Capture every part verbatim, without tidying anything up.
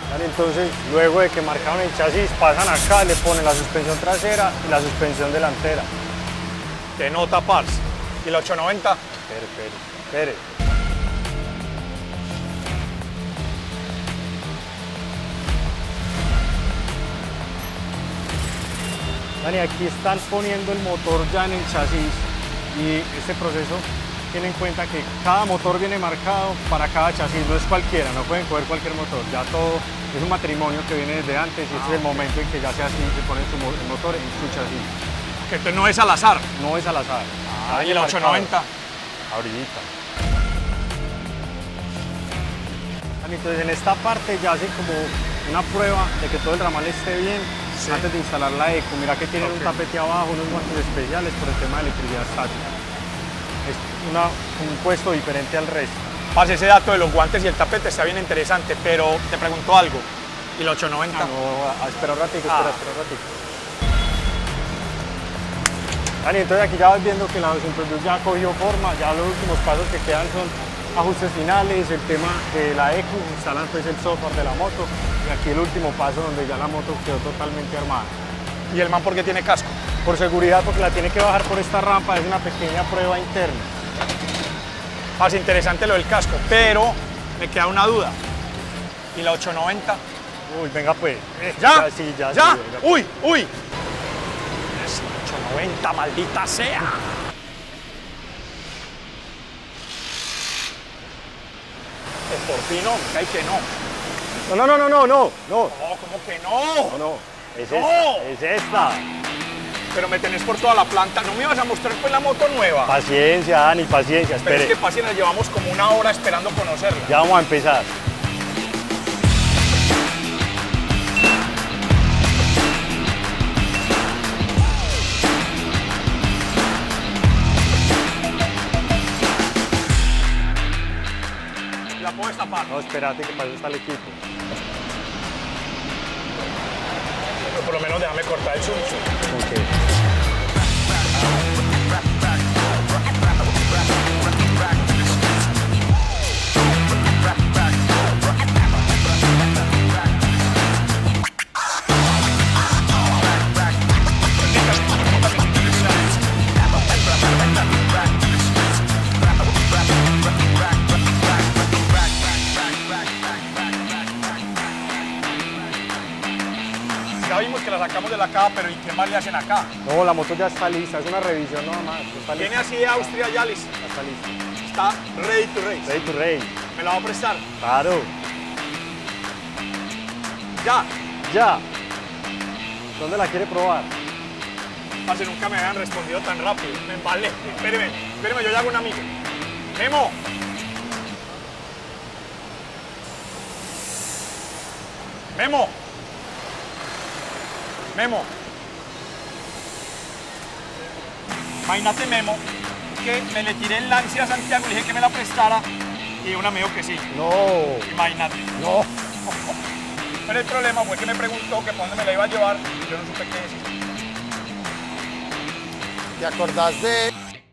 Vale, entonces, luego de que marcaron el chasis, pasan acá, le ponen la suspensión trasera y la suspensión delantera. De nota, parce. ¿Y la ochocientos noventa? Espere, espere, espere. Dani, aquí están poniendo el motor ya en el chasis y este proceso tiene en cuenta que cada motor viene marcado para cada chasis, no es cualquiera, no pueden coger cualquier motor, ya todo es un matrimonio que viene desde antes y este es el momento en que ya sea así, se pone su mo el motor en su chasis. Que entonces no es al azar. No es al azar. Ah, ¿y la ochocientos noventa? Ahorita. Entonces en esta parte ya hacen como una prueba de que todo el ramal esté bien. Sí. Antes de instalar la eco, mira que tienen okay. un tapete abajo, unos guantes especiales por el tema de electricidad estática. Es una, un puesto diferente al resto. Parce, ese dato de los guantes y el tapete está bien interesante, pero te pregunto algo. ¿Y la ochocientos noventa? Ah, no, espera un ratico, espera, ah. espera un ratico. Dani, entonces aquí ya vas viendo que la doscientos dos ya cogió forma, ya los últimos pasos que quedan son ajustes finales, el tema de la eco, instalan pues el software de la moto y aquí el último paso donde ya la moto quedó totalmente armada. ¿Y el man por qué tiene casco? Por seguridad, porque la tiene que bajar por esta rampa, es una pequeña prueba interna. Más interesante lo del casco, pero me queda una duda. ¿Y la ochocientos noventa? Uy, venga pues. ¿Ya? Ya, sí, ya. ¿Ya? Sí, venga. Uy, uy. Es la ochocientos noventa, maldita sea. Que por fin no, me cae que no. No, no, no, no, no, no. No, ¿cómo que no? No, no. Es no. esta. Es esta. Pero me tenés por toda la planta. ¿No me ibas a mostrar pues la moto nueva? Paciencia, Dani, paciencia, espere. Pero es que paciencia, llevamos como una hora esperando conocerla. Ya vamos a empezar. ¿La puedo destapar? No, espérate que para eso está el equipo. Pero por lo menos déjame cortar el chuncho. Okay. Ya vimos que la sacamos de la caja, pero ¿y qué más le hacen acá? No, la moto ya está lista, es una revisión nada más. Está ¿Viene así de Austria ya lista? Ya está lista. Está ready to race. Ready to race. ¿Me la va a prestar? Claro. Ya. Ya. ¿Dónde la quiere probar? Parce, nunca me habían respondido tan rápido. Me embalé. Espéreme, espéreme, yo ya hago un amigo. Memo. Memo. Memo. Imagínate, Memo, que me le tiré el Lancia a Santiago, le dije que me la prestara y un amigo que sí. No. Imagínate. No. Pero el problema fue que me preguntó que por dónde me la iba a llevar y yo no supe qué decir. ¿Te acordás de...?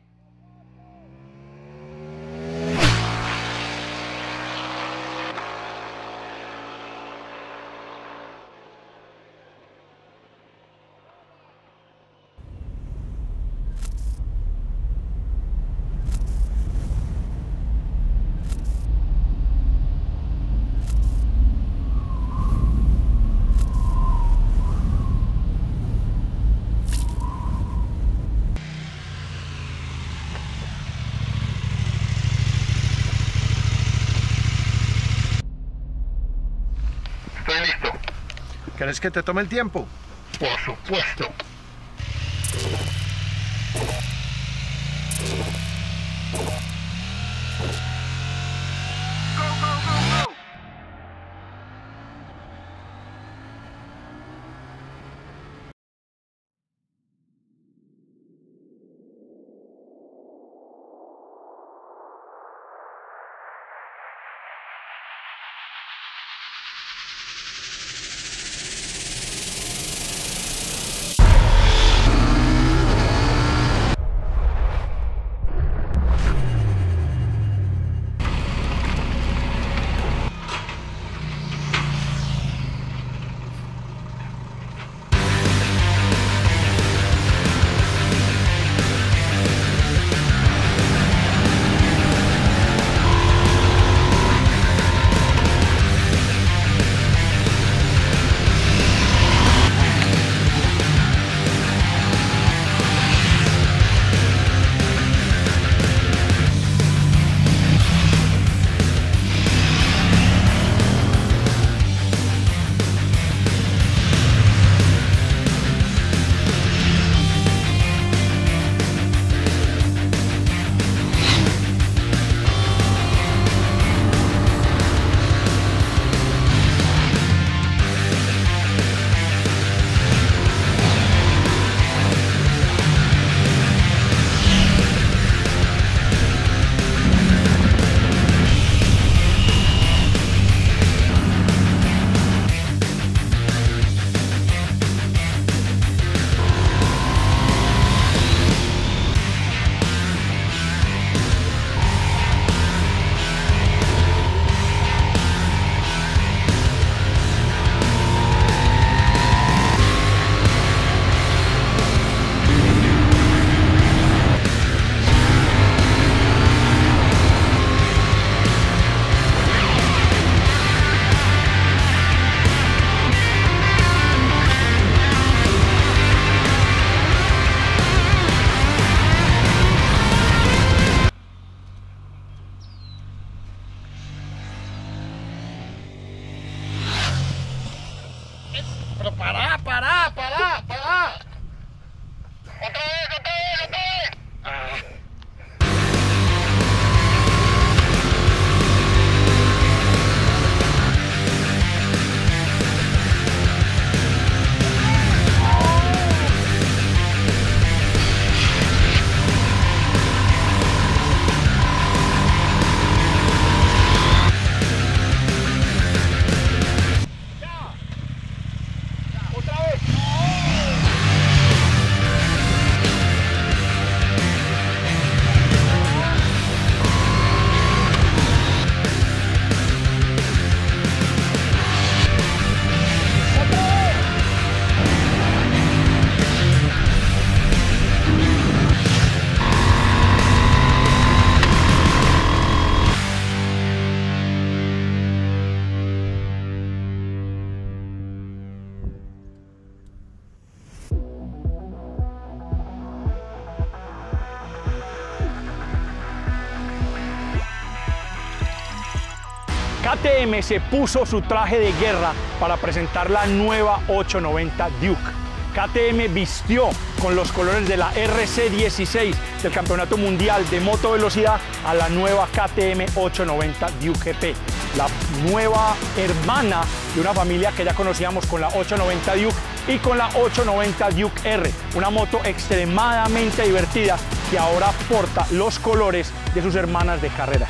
Estoy listo. ¿Querés que te tome el tiempo? Por supuesto. pero pará, pará, pará, pará. Otra vez, otra vez, otra vez. Ah. K T M se puso su traje de guerra para presentar la nueva ochocientos noventa Duke. K T M vistió con los colores de la R C dieciséis del Campeonato Mundial de Motovelocidad a la nueva K T M ochocientos noventa Duke G P, la nueva hermana de una familia que ya conocíamos con la ochocientos noventa Duke y con la ochocientos noventa Duke R, una moto extremadamente divertida que ahora porta los colores de sus hermanas de carrera.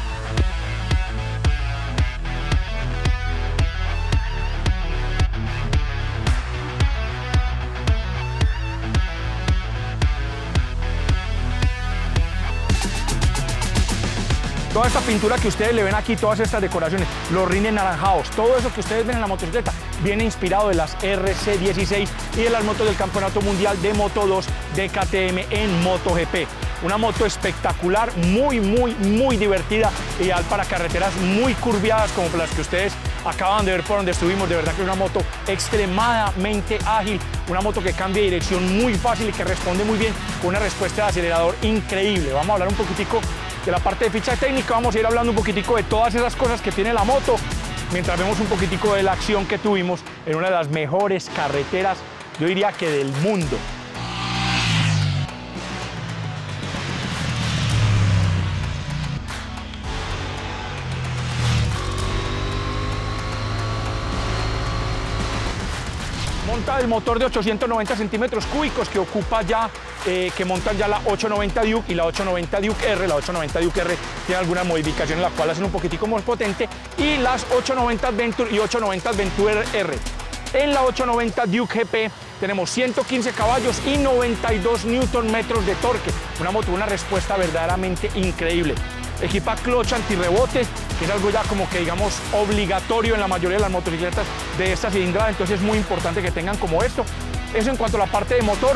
Toda esta pintura que ustedes le ven aquí, todas estas decoraciones, los rines naranjados, todo eso que ustedes ven en la motocicleta viene inspirado de las R C dieciséis y de las motos del Campeonato Mundial de Moto dos de K T M en MotoGP. Una moto espectacular, muy, muy, muy divertida, ideal para carreteras muy curviadas como las que ustedes acaban de ver por donde estuvimos. De verdad que es una moto extremadamente ágil, una moto que cambia de dirección muy fácil y que responde muy bien con una respuesta de acelerador increíble. Vamos a hablar un poquitico de la parte de ficha técnica, vamos a ir hablando un poquitico de todas esas cosas que tiene la moto, mientras vemos un poquitico de la acción que tuvimos en una de las mejores carreteras, yo diría que del mundo. Monta el motor de ochocientos noventa centímetros cúbicos que ocupa ya, eh, que montan ya la ochocientos noventa Duke y la ochocientos noventa Duke R. La ochocientos noventa Duke R tiene algunas modificaciones, la cual hacen un poquitico más potente, y las ochocientos noventa Adventure y ochocientos noventa Adventure R. En la ochocientos noventa Duke G P tenemos ciento quince caballos y noventa y dos newton metros de torque, una moto, una respuesta verdaderamente increíble. Equipa clutch antirrebote, que es algo ya como que digamos obligatorio en la mayoría de las motocicletas de esta cilindrada, entonces es muy importante que tengan como esto. Eso en cuanto a la parte de motor.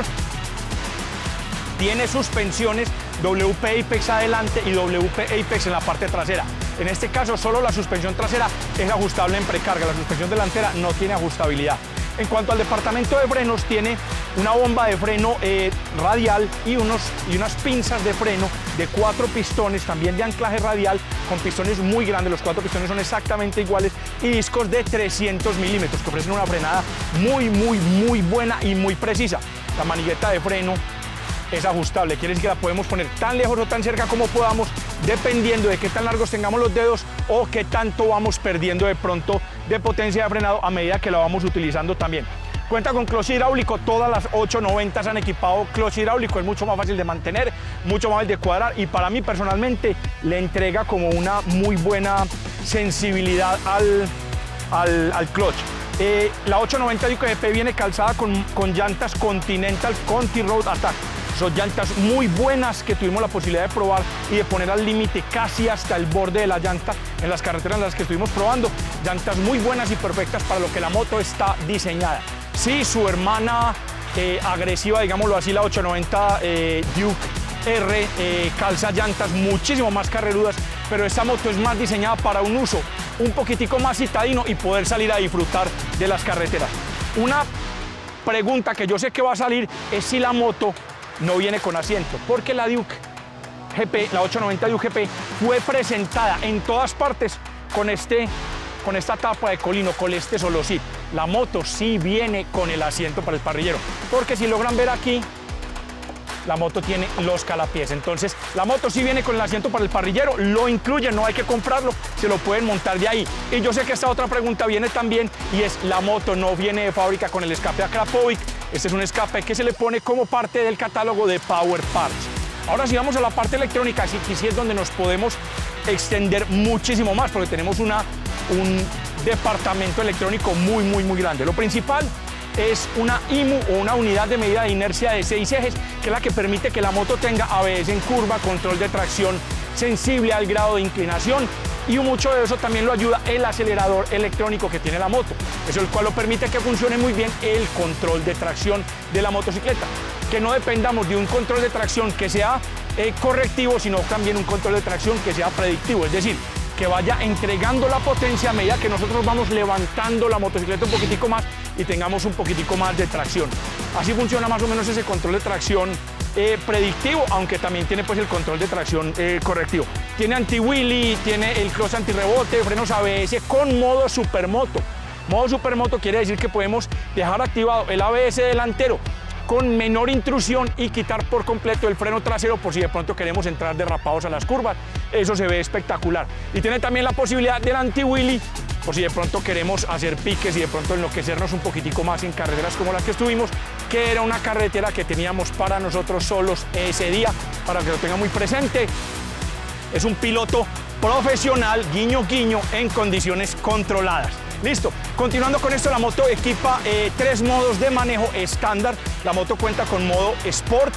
Tiene suspensiones W P Apex adelante y W P Apex en la parte trasera. En este caso solo la suspensión trasera es ajustable en precarga, la suspensión delantera no tiene ajustabilidad. En cuanto al departamento de frenos, tiene una bomba de freno eh, radial y, unos, y unas pinzas de freno de cuatro pistones, también de anclaje radial, con pistones muy grandes, los cuatro pistones son exactamente iguales, y discos de trescientos milímetros, que ofrecen una frenada muy, muy, muy buena y muy precisa. La manigueta de freno es ajustable, quiere decir que la podemos poner tan lejos o tan cerca como podamos, dependiendo de qué tan largos tengamos los dedos o qué tanto vamos perdiendo de pronto de potencia de frenado a medida que la vamos utilizando también. Cuenta con clutch hidráulico, todas las ochocientos noventa han equipado clutch hidráulico, es mucho más fácil de mantener, mucho más fácil de cuadrar, y para mí personalmente le entrega como una muy buena sensibilidad al, al, al clutch. Eh, la ochocientos noventa Duke G P viene calzada con, con llantas Continental Conti Road Attack. Son llantas muy buenas que tuvimos la posibilidad de probar y de poner al límite casi hasta el borde de la llanta en las carreteras en las que estuvimos probando. Llantas muy buenas y perfectas para lo que la moto está diseñada. Sí, su hermana eh, agresiva, digámoslo así, la ochocientos noventa eh, Duke R, eh, calza llantas muchísimo más carrerudas, pero esta moto es más diseñada para un uso un poquitico más citadino y poder salir a disfrutar de las carreteras. Una pregunta que yo sé que va a salir es si la moto no viene con asiento, porque la Duke G P, la ochocientos noventa Duke G P, fue presentada en todas partes con este con esta tapa de colino, con este solo sí. La moto sí viene con el asiento para el parrillero, porque si logran ver aquí, la moto tiene los calapiés. Entonces, la moto sí viene con el asiento para el parrillero, lo incluye, no hay que comprarlo, se lo pueden montar de ahí. Y yo sé que esta otra pregunta viene también, y es, la moto no viene de fábrica con el escape Akrapovic. Este es un escape que se le pone como parte del catálogo de Power Parts. Ahora si vamos a la parte electrónica, así que sí es donde nos podemos extender muchísimo más, porque tenemos una, un departamento electrónico muy, muy, muy grande. Lo principal es una I M U o una unidad de medida de inercia de seis ejes, que es la que permite que la moto tenga A B S en curva, control de tracción sensible al grado de inclinación, y mucho de eso también lo ayuda el acelerador electrónico que tiene la moto, eso el cual lo permite que funcione muy bien el control de tracción de la motocicleta, que no dependamos de un control de tracción que sea eh, correctivo, sino también un control de tracción que sea predictivo, es decir, que vaya entregando la potencia a medida que nosotros vamos levantando la motocicleta un poquitico más y tengamos un poquitico más de tracción. Así funciona más o menos ese control de tracción eh, predictivo, aunque también tiene pues el control de tracción eh, correctivo. Tiene anti-wheelie, tiene el cross antirrebote, frenos A B S con modo supermoto. Modo supermoto quiere decir que podemos dejar activado el A B S delantero con menor intrusión y quitar por completo el freno trasero por si de pronto queremos entrar derrapados a las curvas. Eso se ve espectacular. Y tiene también la posibilidad del anti-wheelie por si de pronto queremos hacer piques y de pronto enloquecernos un poquitico más en carreteras como las que estuvimos, que era una carretera que teníamos para nosotros solos ese día, para que lo tenga muy presente. Es un piloto profesional, guiño guiño, en condiciones controladas. Listo, continuando con esto, la moto equipa eh, tres modos de manejo estándar. La moto cuenta con modo Sport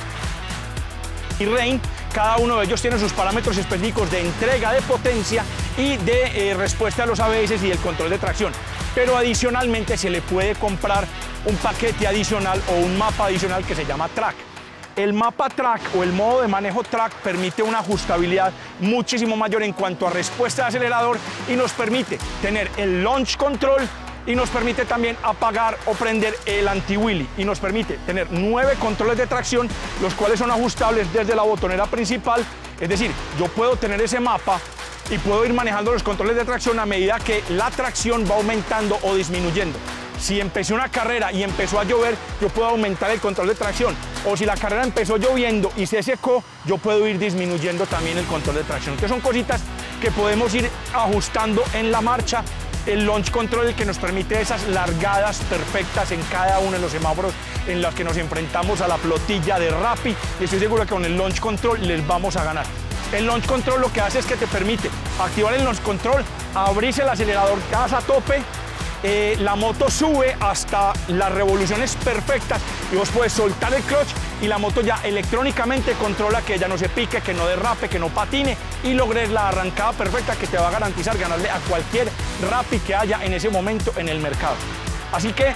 y Rain. Cada uno de ellos tiene sus parámetros específicos de entrega de potencia y de eh, respuesta a los A B S y el control de tracción. Pero adicionalmente se le puede comprar un paquete adicional o un mapa adicional que se llama Track. El mapa Track o el modo de manejo Track permite una ajustabilidad muchísimo mayor en cuanto a respuesta de acelerador y nos permite tener el launch control y nos permite también apagar o prender el anti-wheelie y nos permite tener nueve controles de tracción, los cuales son ajustables desde la botonera principal. Es decir, yo puedo tener ese mapa y puedo ir manejando los controles de tracción a medida que la tracción va aumentando o disminuyendo. Si empecé una carrera y empezó a llover, yo puedo aumentar el control de tracción. O si la carrera empezó lloviendo y se secó, yo puedo ir disminuyendo también el control de tracción. Entonces son cositas que podemos ir ajustando en la marcha. El launch control, el que nos permite esas largadas perfectas en cada uno de los semáforos en los que nos enfrentamos a la flotilla de Rappi. Y estoy seguro que con el launch control les vamos a ganar. El launch control lo que hace es que te permite activar el launch control, abrirse el acelerador gas a tope, eh, la moto sube hasta las revoluciones perfectas y vos puedes soltar el clutch y la moto ya electrónicamente controla que ella no se pique, que no derrape, que no patine y logres la arrancada perfecta que te va a garantizar ganarle a cualquier Rappi que haya en ese momento en el mercado. Así que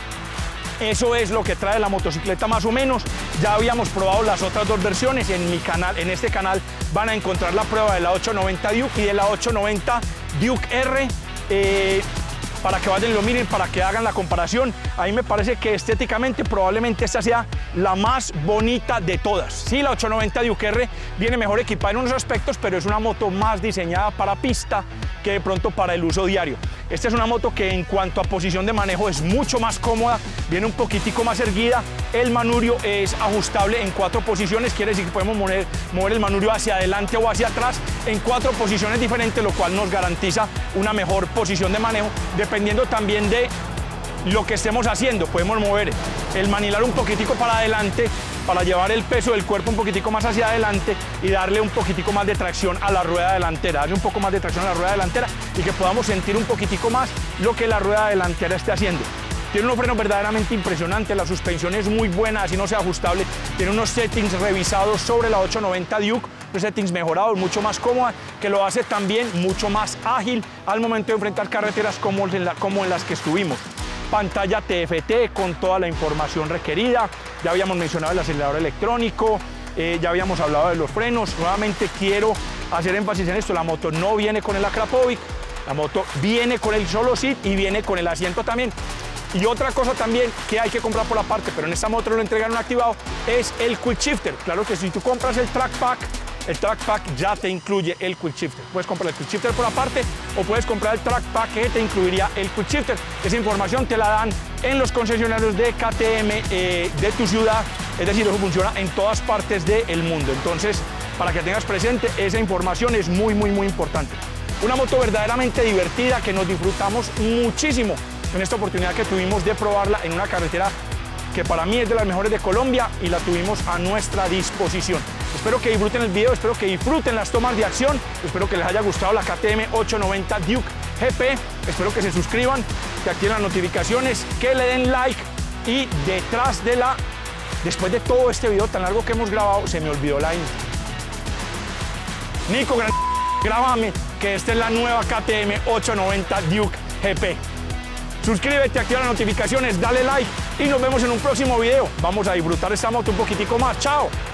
eso es lo que trae la motocicleta más o menos. Ya habíamos probado las otras dos versiones en mi canal. En este canal van a encontrar la prueba de la ochocientos noventa Duke y de la ochocientos noventa Duke R. Eh, para que vayan y lo miren, para que hagan la comparación. A mí me parece que estéticamente probablemente esta sea la más bonita de todas. Sí, la ochocientos noventa Duke R viene mejor equipada en unos aspectos, pero es una moto más diseñada para pista que de pronto para el uso diario. Esta es una moto que en cuanto a posición de manejo es mucho más cómoda, viene un poquitico más erguida, el manubrio es ajustable en cuatro posiciones, quiere decir que podemos mover, mover el manubrio hacia adelante o hacia atrás en cuatro posiciones diferentes, lo cual nos garantiza una mejor posición de manejo, dependiendo también de lo que estemos haciendo. Podemos mover el manilar un poquitico para adelante para llevar el peso del cuerpo un poquitico más hacia adelante y darle un poquitico más de tracción a la rueda delantera, darle un poco más de tracción a la rueda delantera y que podamos sentir un poquitico más lo que la rueda delantera esté haciendo. Tiene unos frenos verdaderamente impresionantes, la suspensión es muy buena, así no sea ajustable, tiene unos settings revisados sobre la ochocientos noventa Duke, unos settings mejorados, mucho más cómoda, que lo hace también mucho más ágil al momento de enfrentar carreteras como en, la, como en las que estuvimos. Pantalla T F T con toda la información requerida, ya habíamos mencionado el acelerador electrónico, eh, ya habíamos hablado de los frenos. Nuevamente quiero hacer énfasis en esto, la moto no viene con el Akrapovic, la moto viene con el solo seat y viene con el asiento también. Y otra cosa también que hay que comprar por aparte, pero en esta moto lo entregaron activado, es el Quick Shifter. Claro que si tú compras el Track Pack, el Track Pack ya te incluye el Quick Shifter. Puedes comprar el Quick Shifter por aparte o puedes comprar el Track Pack que te incluiría el Quick Shifter. Esa información te la dan en los concesionarios de K T M eh, de tu ciudad, es decir, eso funciona en todas partes del mundo. Entonces, para que tengas presente, esa información es muy, muy, muy importante. Una moto verdaderamente divertida que nos disfrutamos muchísimo en esta oportunidad que tuvimos de probarla en una carretera que para mí es de las mejores de Colombia y la tuvimos a nuestra disposición. Espero que disfruten el video, espero que disfruten las tomas de acción, espero que les haya gustado la K T M ochocientos noventa Duke G P, espero que se suscriban, que activen las notificaciones, que le den like y detrás de la... Después de todo este video tan largo que hemos grabado, se me olvidó la intro. Nico, gran... grábame que esta es la nueva K T M ochocientos noventa Duke G P. Suscríbete, activa las notificaciones, dale like y nos vemos en un próximo video. Vamos a disfrutar esta moto un poquitico más. ¡Chao!